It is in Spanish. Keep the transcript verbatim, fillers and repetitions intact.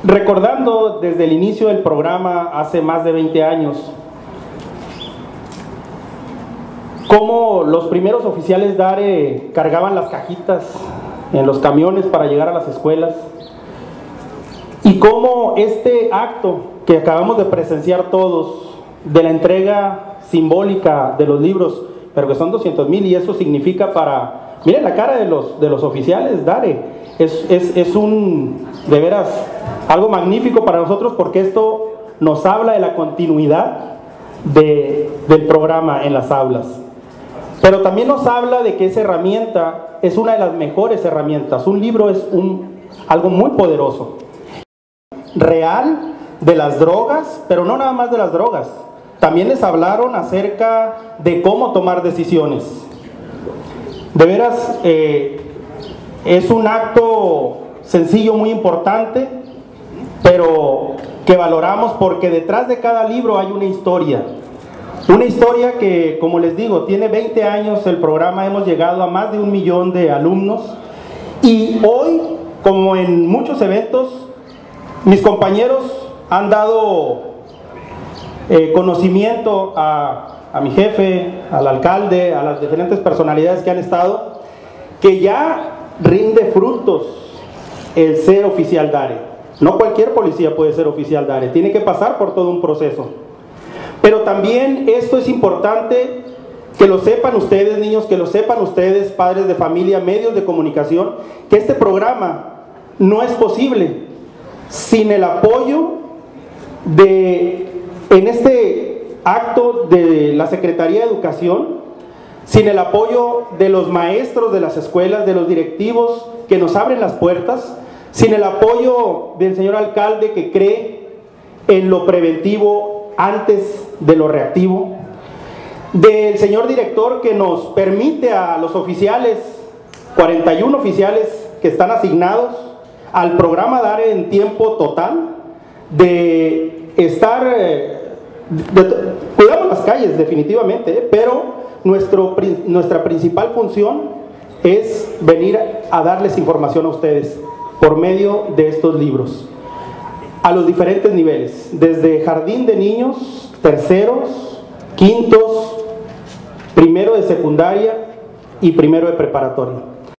recordando desde el inicio del programa hace más de veinte años, cómo los primeros oficiales DARE cargaban las cajitas en los camiones para llegar a las escuelas, y cómo este acto que acabamos de presenciar todos, de la entrega simbólica de los libros, pero que son doscientos mil, y eso significa para, miren la cara de los, de los oficiales DARE, es, es, es un, de veras, algo magnífico para nosotros, porque esto nos habla de la continuidad de, del programa en las aulas. Pero también nos habla de que esa herramienta es una de las mejores herramientas. Un libro es un, algo muy poderoso, real, de las drogas, pero no nada más de las drogas. También les hablaron acerca de cómo tomar decisiones. De veras, eh, es un acto sencillo, muy importante, pero que valoramos porque detrás de cada libro hay una historia. Una historia que, como les digo, tiene veinte años el programa, hemos llegado a más de un millón de alumnos, y hoy, como en muchos eventos, mis compañeros han dado eh, conocimiento a, a mi jefe, al alcalde, a las diferentes personalidades que han estado, que ya rinde frutos el ser oficial DARE. No cualquier policía puede ser oficial DARE, tiene que pasar por todo un proceso. Pero también esto es importante que lo sepan ustedes, niños, que lo sepan ustedes, padres de familia, medios de comunicación, que este programa no es posible sin el apoyo de, en este acto de la Secretaría de Educación, sin el apoyo de los maestros de las escuelas, de los directivos que nos abren las puertas, sin el apoyo del señor alcalde que cree en lo preventivo antes de lo reactivo, del señor director que nos permite a los oficiales, cuarenta y uno oficiales que están asignados al programa DARE en tiempo total, de estar, de, de, cuidamos las calles definitivamente, ¿eh? pero nuestro, nuestra principal función es venir a darles información a ustedes por medio de estos libros, a los diferentes niveles, desde jardín de niños, terceros, quintos, primero de secundaria y primero de preparatoria.